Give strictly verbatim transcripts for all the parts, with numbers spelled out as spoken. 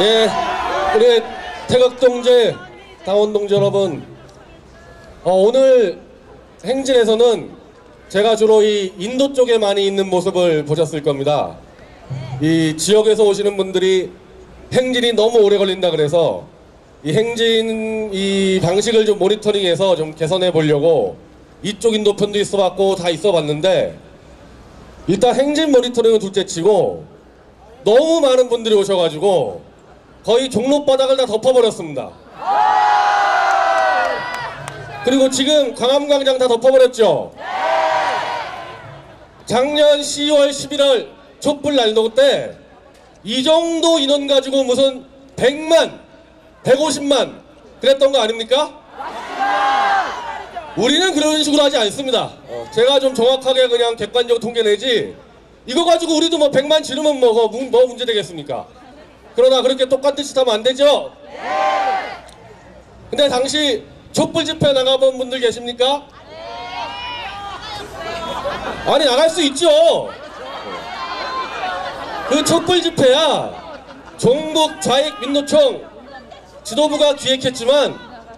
예, 우리 태극동지 당원동지 여러분, 어, 오늘 행진에서는 제가 주로 이 인도 쪽에 많이 있는 모습을 보셨을 겁니다. 이 지역에서 오시는 분들이 행진이 너무 오래 걸린다 그래서 이 행진 이 방식을 좀 모니터링해서 좀 개선해 보려고 이쪽 인도편도 있어봤고 다 있어봤는데, 일단 행진 모니터링은 둘째치고 너무 많은 분들이 오셔가지고 거의 종로바닥을 다 덮어버렸습니다. 그리고 지금 광화문광장 다 덮어버렸죠. 작년 시월 십일월 촛불 날도 때 이 정도 인원 가지고 무슨 백만, 백오십만 그랬던 거 아닙니까? 우리는 그런 식으로 하지 않습니다. 어, 제가 좀 정확하게 그냥 객관적으로 통계 내지, 이거 가지고 우리도 뭐 백만 지르면 뭐, 뭐 문제 되겠습니까? 그러나 그렇게 똑같은 짓 하면 안 되죠? 근데 당시 촛불 집회 나가본 분들 계십니까? 아니, 나갈 수 있죠. 그 촛불 집회야 종북 좌익 민노총 지도부가 기획했지만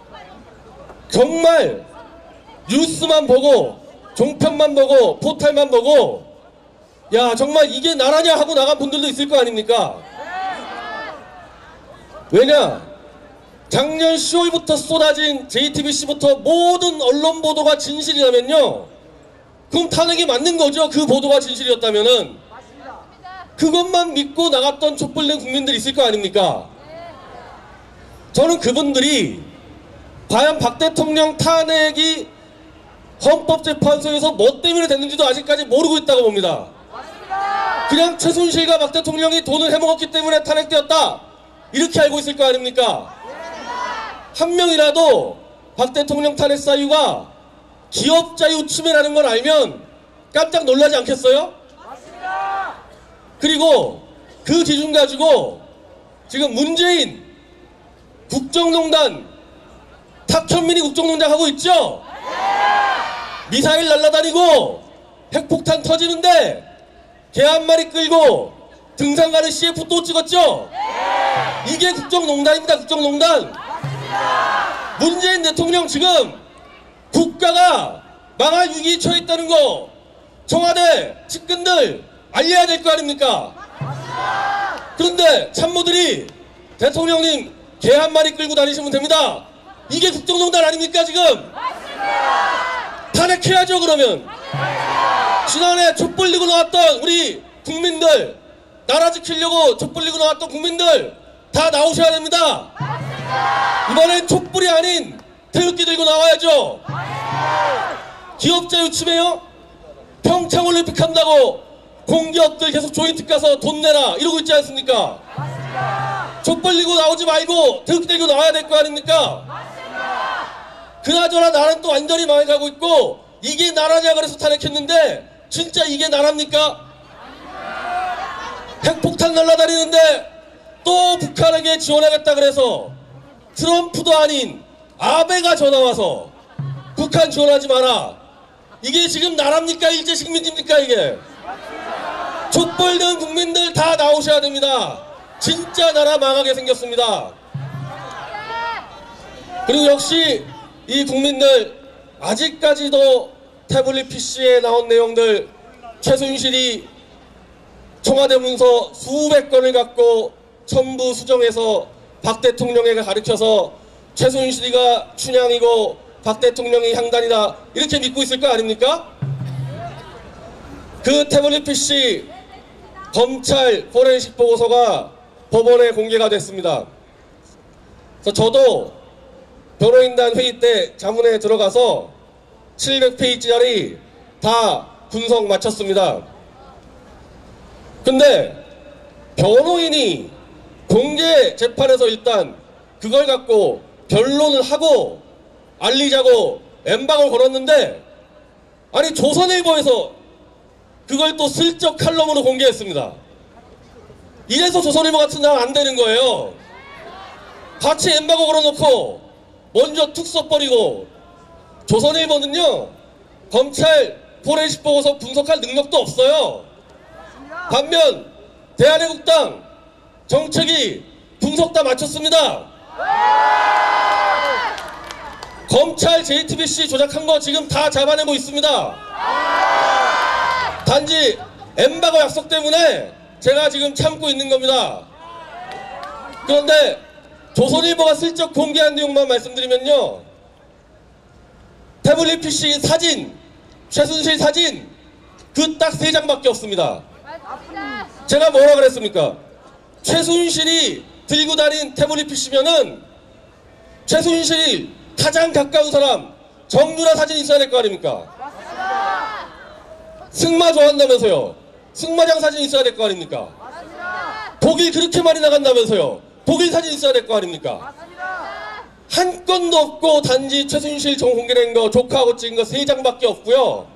정말 뉴스만 보고 종편만 보고 포탈만 보고 야 정말 이게 나라냐 하고 나간 분들도 있을 거 아닙니까? 왜냐, 작년 시월부터 쏟아진 제이티비씨부터 모든 언론 보도가 진실이라면요, 그럼 탄핵이 맞는 거죠. 그 보도가 진실이었다면은. 그것만 믿고 나갔던 촛불낸 국민들이 있을 거 아닙니까? 저는 그분들이 과연 박 대통령 탄핵이 헌법재판소에서 뭐 때문에 됐는지도 아직까지 모르고 있다고 봅니다. 그냥 최순실과 박 대통령이 돈을 해먹었기 때문에 탄핵되었다, 이렇게 알고 있을 거 아닙니까? 한 명이라도 박 대통령 탄핵 사유가 기업자유 침해라는 걸 알면 깜짝 놀라지 않겠어요? 그리고 그 기준 가지고 지금 문재인 국정농단, 탁현민이 국정농단 하고 있죠? 미사일 날라다니고 핵폭탄 터지는데 개 한 마리 끌고 등산 가는 씨에프 또 찍었죠? 이게 국정농단입니다. 국정농단. 문재인 대통령 지금 국가가 망할 위기에 처해 있다는 거 청와대 측근들 알려야 될 거 아닙니까? 그런데 참모들이 대통령님 개 한 마리 끌고 다니시면 됩니다, 이게 국정농단 아닙니까 지금? 탄핵해야죠. 그러면 지난해 촛불 들고 나왔던 우리 국민들, 나라 지키려고 촛불 들고 나왔던 국민들 다 나오셔야 됩니다. 이번엔 촛불이 아닌 태극기 들고 나와야죠. 기업자유 침해요? 평창올림픽 한다고 공기업들 계속 조인트 가서 돈 내라 이러고 있지 않습니까? 촛불 들고 나오지 말고 태극기 들고 나와야 될 거 아닙니까? 그나저나 나라는 또 완전히 망해가고 있고, 이게 나라냐 그래서 탄핵했는데 진짜 이게 나라입니까? 핵폭탄 날라다니는데 또 북한에게 지원하겠다 그래서 트럼프도 아닌 아베가 전화와서 북한 지원하지 마라, 이게 지금 나라입니까? 일제 식민지입니까? 이게 촛불 든 국민들 다 나오셔야 됩니다. 진짜 나라 망하게 생겼습니다. 그리고 역시 이 국민들 아직까지도 태블릿 피씨에 나온 내용들, 최순실이 청와대 문서 수백 건을 갖고 첨부 수정해서 박 대통령에게 가르쳐서 최순실이가 춘향이고 박 대통령이 향단이다 이렇게 믿고 있을 거 아닙니까? 그 태블릿 피씨 검찰 포렌식 보고서가 법원에 공개가 됐습니다. 그래서 저도 변호인단 회의 때 자문에 들어가서 칠백 페이지짜리 다 분석 마쳤습니다. 근데 변호인이 공개 재판에서 일단 그걸 갖고 변론을 하고 알리자고 엠박을 걸었는데, 아니 조선일보에서 그걸 또 슬쩍 칼럼으로 공개했습니다. 이래서 조선일보 같은 데는 안 되는 거예요. 같이 엠바고 걸어놓고 먼저 툭 써버리고, 조선일보는요 검찰 포렌식 보고서 분석할 능력도 없어요. 반면 대한애국당 정책위 분석 다 마쳤습니다. 검찰 제이티비씨 조작한 거 지금 다 잡아내고 있습니다. 단지 엠바고 약속 때문에 제가 지금 참고 있는 겁니다. 그런데 조선일보가 슬쩍 공개한 내용만 말씀드리면요, 태블릿 피씨 사진, 최순실 사진 그 딱 세 장밖에 없습니다. 제가 뭐라 그랬습니까? 최순실이 들고 다닌 태블릿 피씨면은 최순실이 가장 가까운 사람 정유라 사진이 있어야 될 거 아닙니까? 승마 좋아한다면서요. 승마장 사진 있어야 될 거 아닙니까? 독일 그렇게 많이 나간다면서요. 독일 사진 있어야 될 거 아닙니까? 한 건도 없고 단지 최순실 정 공개된 거 조카하고 찍은 거 세 장밖에 없고요.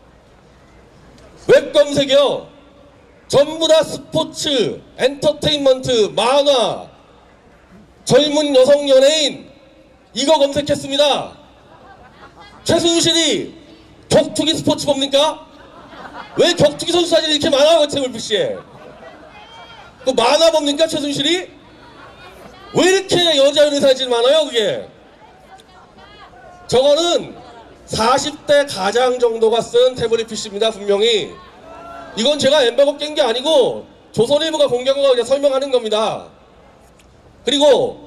웹 검색이요, 전부 다 스포츠, 엔터테인먼트, 만화, 젊은 여성 연예인 이거 검색했습니다. 최순실이 격투기 스포츠 봅니까? 왜 격투기 선수 사진이 이렇게 많아요, 태블릿피씨에? 그 만화 봅니까, 최순실이? 왜 이렇게 여자 연예 사진 많아요, 그게? 저거는 사십 대 가장 정도가 쓴 태블릿 피씨입니다, 분명히. 이건 제가 엠바고 깬 게 아니고 조선일보가 공개한 거 그냥 설명하는 겁니다. 그리고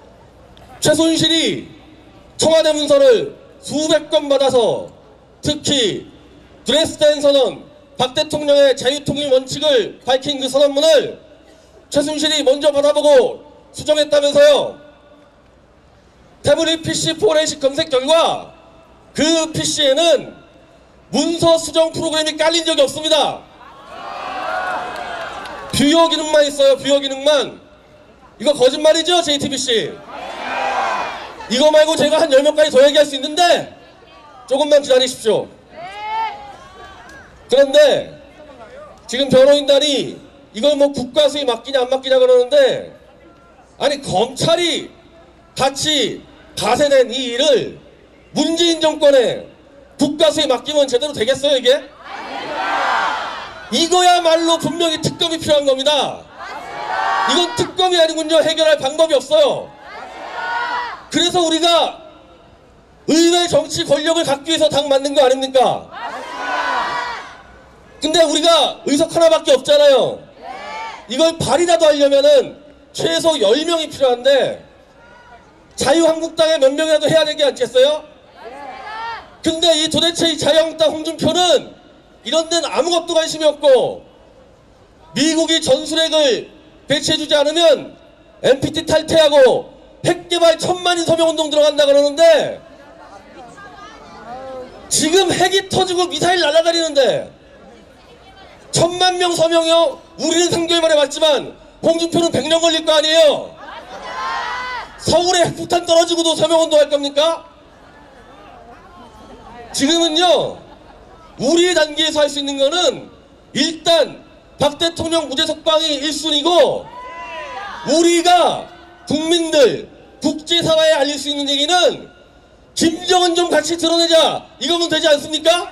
최순실이 청와대 문서를 수백 건 받아서 특히 드레스덴 선언, 박 대통령의 자유통일 원칙을 밝힌 그 선언문을 최순실이 먼저 받아보고 수정했다면서요. 태블릿 피씨 포렌식 검색 결과 그 피씨에는 문서 수정 프로그램이 깔린 적이 없습니다. 뷰어 기능만 있어요. 뷰어 기능만. 이거 거짓말이죠, 제이티비씨? 이거 말고 제가 한 열 몇 가지 더 얘기할 수 있는데 조금만 기다리십시오. 그런데 지금 변호인단이 이걸 뭐 국가 수익 맡기냐 안 맡기냐 그러는데, 아니 검찰이 같이 가세된 이 일을 문재인 정권에 국가 수익 맡기면 제대로 되겠어요, 이게? 이거야말로 분명히 특검이 필요한 겁니다. 이건 특검이 아니군요. 해결할 방법이 없어요. 그래서 우리가 의회 정치 권력을 갖기 위해서 당 만든 거 아닙니까? 근데 우리가 의석 하나밖에 없잖아요. 이걸 발의라도 하려면은 최소 열 명이 필요한데 자유한국당에 몇 명이라도 해야 되지 않겠어요? 근데 이 도대체 이 자유한국당 홍준표는 이런 데는 아무것도 관심이 없고, 미국이 전술핵을 배치해주지 않으면 엠피티 탈퇴하고 핵개발 천만인 서명운동 들어간다 그러는데, 지금 핵이 터지고 미사일 날아다니는데 천만 명 서명이요? 우리는 삼 개월 만에 왔지만 홍준표는 백 년 걸릴 거 아니에요? 서울에 핵폭탄 떨어지고도 서명운동 할 겁니까? 지금은요, 우리 단계에서 할 수 있는 거는 일단 박 대통령 무죄 석방이 일 순위고, 우리가 국민들, 국제사회에 알릴 수 있는 얘기는 김정은 좀 같이 드러내자, 이거면 되지 않습니까?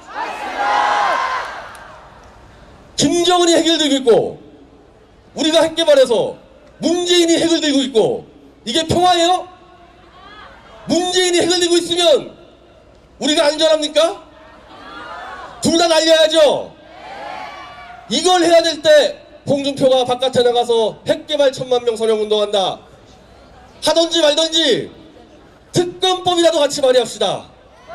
김정은이 핵을 들고 있고 우리가 핵 개발해서 문재인이 핵을 들고 있고, 이게 평화예요? 문재인이 핵을 들고 있으면 우리가 안전합니까? 둘 다 날려야죠. 이걸 해야 될 때 홍준표가 바깥에 나가서 핵개발 천만 명 서명운동한다 하던지 말던지 특검법이라도 같이 발의합시다.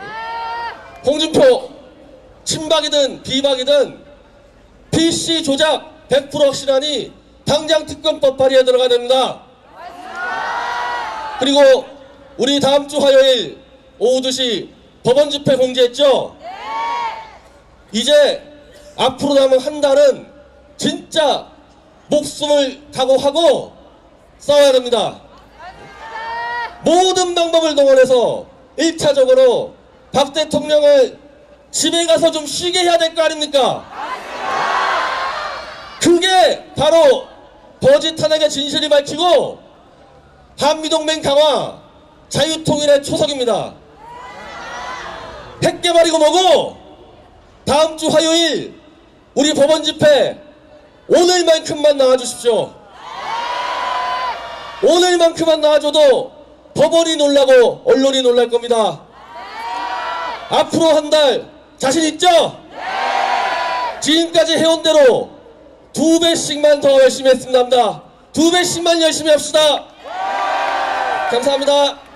홍준표 친박이든 비박이든 피씨 조작 백 퍼센트 확실하니 당장 특검법 발의에 들어가야 됩니다. 그리고 우리 다음 주 화요일 오후 두 시 법원 집회 공지했죠? 이제 앞으로 남은 한 달은 진짜 목숨을 각오하고 싸워야 됩니다. 모든 방법을 동원해서 일 차적으로 박 대통령을 집에 가서 좀 쉬게 해야 될 거 아닙니까? 그게 바로 버짓 탄핵의 진실이 밝히고 한미동맹 강화, 자유통일의 초석입니다. 핵개발이고 뭐고 다음 주 화요일 우리 법원 집회 오늘만큼만 나와주십시오. 오늘만큼만 나와줘도 법원이 놀라고 언론이 놀랄 겁니다. 앞으로 한 달 자신 있죠? 지금까지 해온 대로 두 배씩만 더 열심히 했습니다. 두 배씩만 열심히 합시다. 감사합니다.